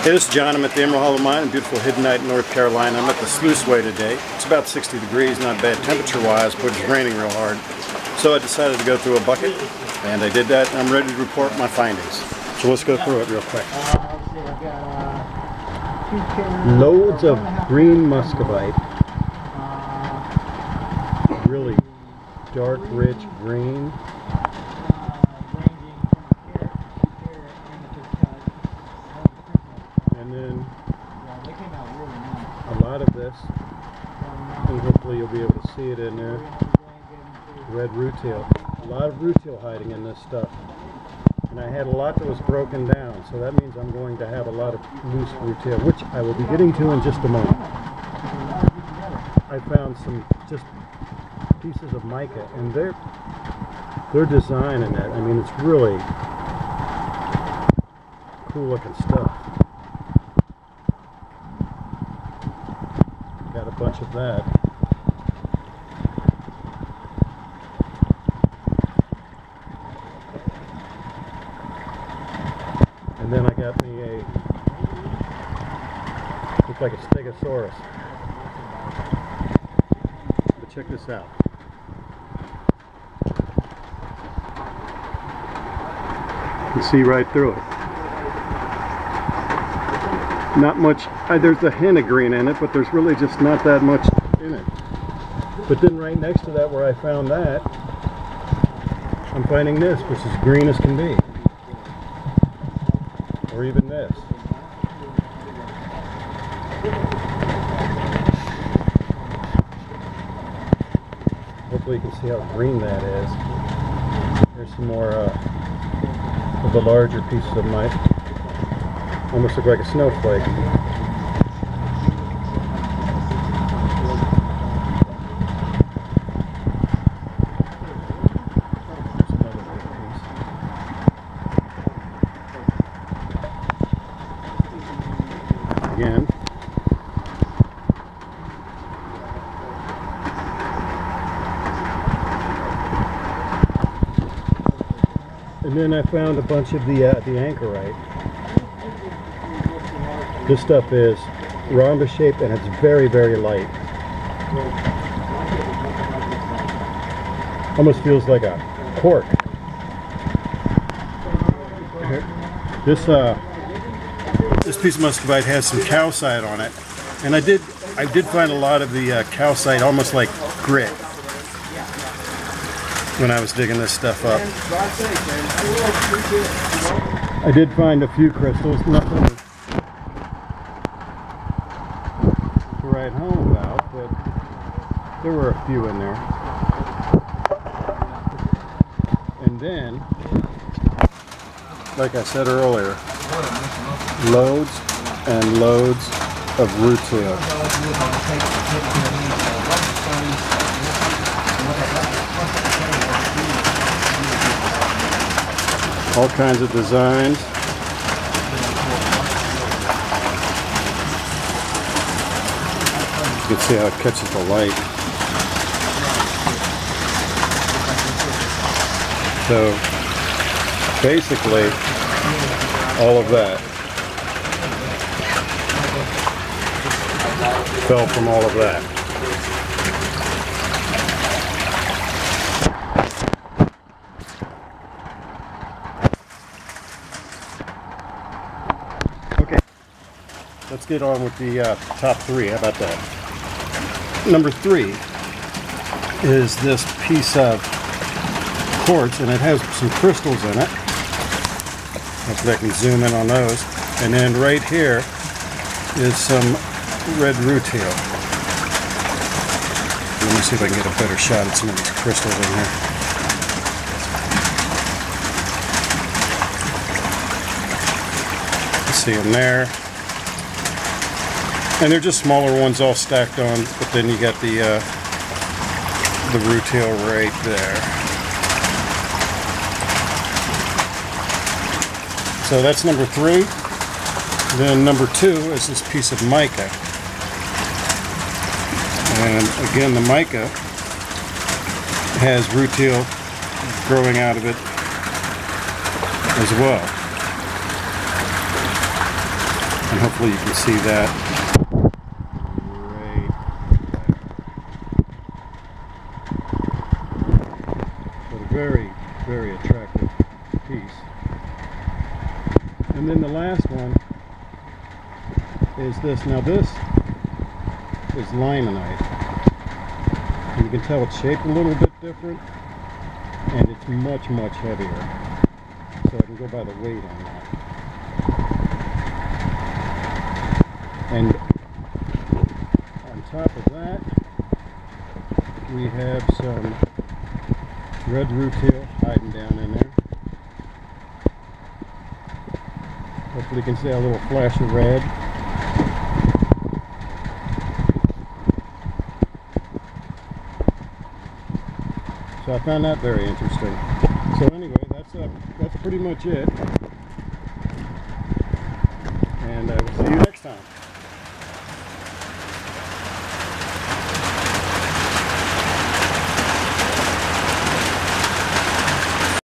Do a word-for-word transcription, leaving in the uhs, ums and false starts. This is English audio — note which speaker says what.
Speaker 1: Hey, this is John. I'm at the Emerald Hollow Mine in beautiful Hiddenite, North Carolina. I'm at the Sluiceway today. It's about sixty degrees, not bad temperature-wise, but it's raining real hard. So I decided to go through a bucket, and I did that, and I'm ready to report my findings. So let's go through it real quick. Loads of green muscovite. Really dark, rich green. And then a lot of this, and hopefully you'll be able to see it in there, red rutile. A lot of rutile hiding in this stuff. And I had a lot that was broken down, so that means I'm going to have a lot of loose rutile, which I will be getting to in just a moment. I found some just pieces of mica, and their their design in it, I mean, it's really cool looking stuff. Got a bunch of that. And then I got me a, looks like a Stegosaurus. But check this out. You can see right through it. Not much, uh, there's a hint of green in it, but there's really just not that much in it. But then right next to that, where I found that, I'm finding this, which is green as can be. Or even this. Hopefully you can see how green that is. Here's some more uh, of the larger pieces of mica. Almost look like a snowflake. Again. And then I found a bunch of the uh, the anchorite. This stuff is rhombus shaped and it's very, very light. Almost feels like a cork. This uh, this piece of muscovite has some calcite on it, and I did I did find a lot of the uh, calcite almost like grit when I was digging this stuff up. I did find a few crystals, nothing to write home about, but there were a few in there. And then, like I said earlier, loads and loads of rutile. All kinds of designs. You can see how it catches the light. So basically all of that fell from all of that. Okay, let's get on with the uh, top three. How about that? Number three is this piece of quartz, and it has some crystals in it. Hopefully I can zoom in on those. And then right here is some red rutile. Let me see if I can get a better shot at some of these crystals in here. See them there. And they're just smaller ones all stacked on, but then you got the uh, the rutile right there. So that's number three. Then number two is this piece of mica. And again, the mica has rutile growing out of it as well. And hopefully you can see that right there. But a very, very attractive piece. And then the last one is this. Now this is limonite. And you can tell it's shaped a little bit different, and it's much, much heavier. So I can go by the weight on that. And on top of that, we have some red rutail hiding down in there. Hopefully you can see a little flash of red. So I found that very interesting. So anyway, that's uh, that's pretty much it. And I will see you next time.